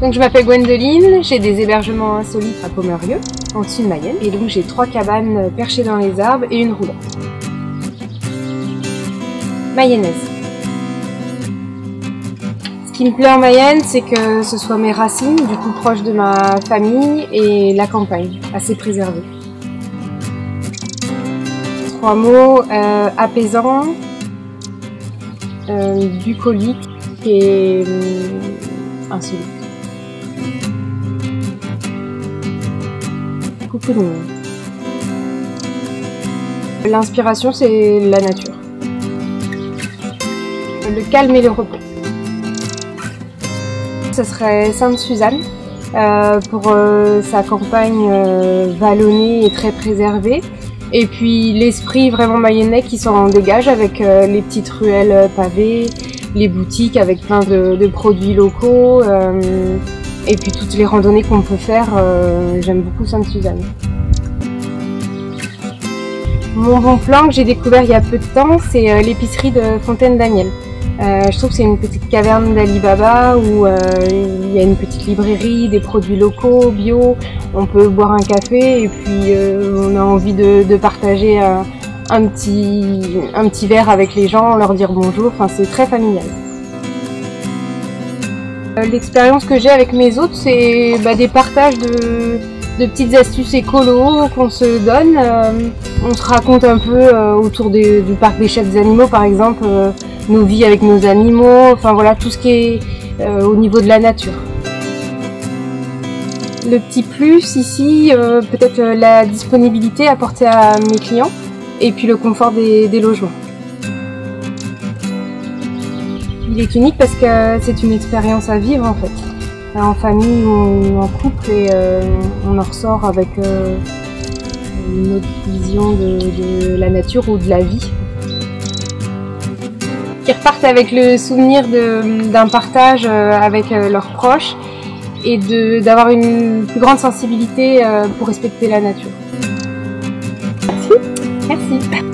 Donc je m'appelle Gwendoline, j'ai des hébergements insolites à Pomerieux, en dessus de Mayenne. Et donc j'ai 3 cabanes perchées dans les arbres et une roulotte. Mayonnaise. Ce qui me plaît en Mayenne, c'est que ce soit mes racines, du coup proche de ma famille, et la campagne, assez préservée. 3 mots, apaisant, bucolique et insolite. Coucou le monde. L'inspiration, c'est la nature. Le calme et le repos. Ce serait Sainte-Suzanne pour sa campagne vallonnée et très préservée. Et puis l'esprit vraiment mayennais qui s'en dégage avec les petites ruelles pavées, les boutiques avec plein de produits locaux et puis toutes les randonnées qu'on peut faire. J'aime beaucoup Sainte-Suzanne. Mon bon plan que j'ai découvert il y a peu de temps, c'est l'épicerie de Fontaine-Daniel. Je trouve que c'est une petite caverne d'Ali Baba où il y a une petite librairie, des produits locaux, bio, on peut boire un café et puis on a envie de partager un petit verre avec les gens, leur dire bonjour, enfin c'est très familial. L'expérience que j'ai avec mes hôtes, c'est des partages de petites astuces écolo qu'on se donne. On se raconte un peu autour du parc des chefs des animaux par exemple, nos vies avec nos animaux, enfin voilà tout ce qui est au niveau de la nature. Le petit plus ici, peut-être la disponibilité apportée à mes clients et puis le confort des logements. Il est unique parce que c'est une expérience à vivre en fait. En famille ou en couple et on en ressort avec une autre vision de la nature ou de la vie. Qui repartent avec le souvenir d'un partage avec leurs proches et d'avoir une plus grande sensibilité pour respecter la nature. Merci. Merci.